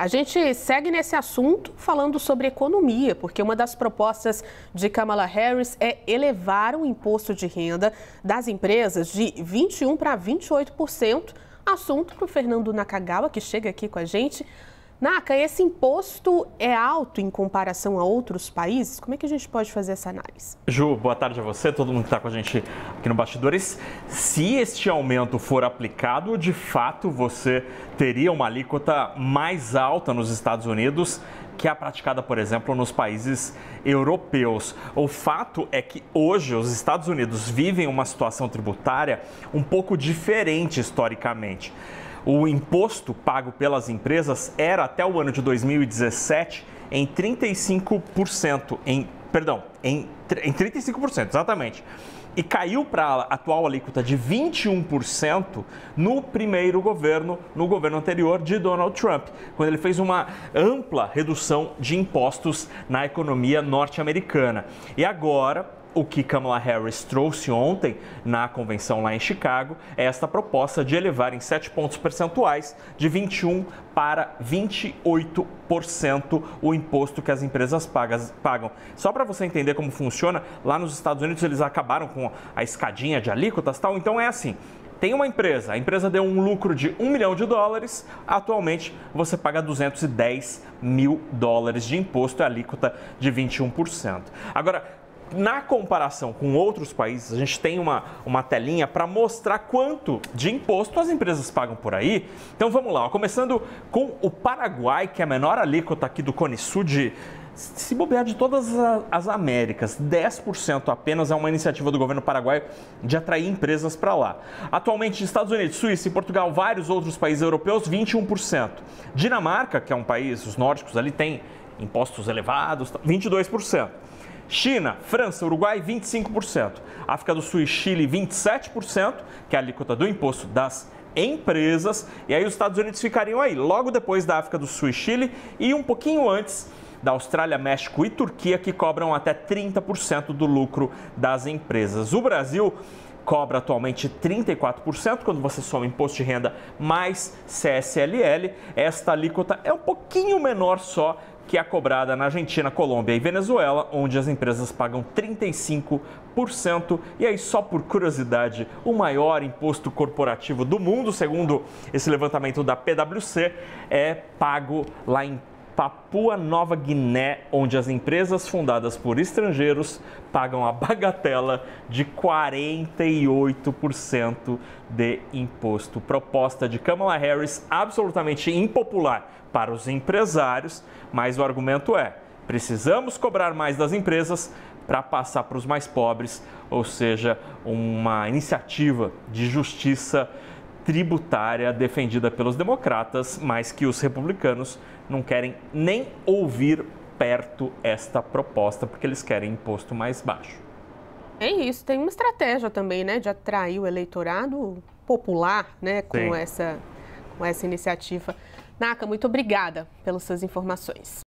A gente segue nesse assunto falando sobre economia, porque uma das propostas de Kamala Harris é elevar o imposto de renda das empresas de 21% para 28%. Assunto para o Fernando Nakagawa, que chega aqui com a gente. Naka, esse imposto é alto em comparação a outros países? Como é que a gente pode fazer essa análise? Ju, boa tarde a você, todo mundo que está com a gente aqui no Bastidores. Se este aumento for aplicado, de fato você teria uma alíquota mais alta nos Estados Unidos que a praticada, por exemplo, nos países europeus. O fato é que hoje os Estados Unidos vivem uma situação tributária um pouco diferente historicamente. O imposto pago pelas empresas era, até o ano de 2017, em 35%, em 35%, exatamente. E caiu para a atual alíquota de 21% no primeiro governo, no governo anterior de Donald Trump, quando ele fez uma ampla redução de impostos na economia norte-americana. E agora, o que Kamala Harris trouxe ontem na convenção lá em Chicago é esta proposta de elevar em 7 pontos percentuais de 21% para 28% o imposto que as empresas pagam. Só para você entender como funciona, lá nos Estados Unidos eles acabaram com a escadinha de alíquotas e tal, então é assim. Tem uma empresa, a empresa deu um lucro de $1 milhão, atualmente você paga $210 mil de imposto, é a alíquota de 21%. Agora, na comparação com outros países, a gente tem uma telinha para mostrar quanto de imposto as empresas pagam por aí. Então vamos lá, começando com o Paraguai, que é a menor alíquota aqui do Cone Sul se bobear de todas as Américas, 10% apenas é uma iniciativa do governo paraguaio de atrair empresas para lá. Atualmente, Estados Unidos, Suíça e Portugal, vários outros países europeus, 21%. Dinamarca, que é um país, os nórdicos ali tem impostos elevados, 22%. China, França, Uruguai, 25%. África do Sul e Chile, 27%, que é a alíquota do imposto das empresas. E aí os Estados Unidos ficariam aí, logo depois da África do Sul e Chile e um pouquinho antes da Austrália, México e Turquia, que cobram até 30% do lucro das empresas. O Brasil cobra atualmente 34% quando você soma imposto de renda mais CSLL. Esta alíquota é um pouquinho menor só que a cobrada na Argentina, Colômbia e Venezuela, onde as empresas pagam 35%. E aí, só por curiosidade, o maior imposto corporativo do mundo, segundo esse levantamento da PwC, é pago lá em Papua Nova Guiné, onde as empresas fundadas por estrangeiros pagam a bagatela de 48% de imposto. Proposta de Kamala Harris absolutamente impopular para os empresários, mas o argumento é: precisamos cobrar mais das empresas para passar para os mais pobres, ou seja, uma iniciativa de justiça tributária defendida pelos democratas, mas que os republicanos não querem nem ouvir perto esta proposta, porque eles querem imposto mais baixo. É isso, tem uma estratégia também, né, de atrair o eleitorado popular, né, com essa iniciativa. Naka, muito obrigada pelas suas informações.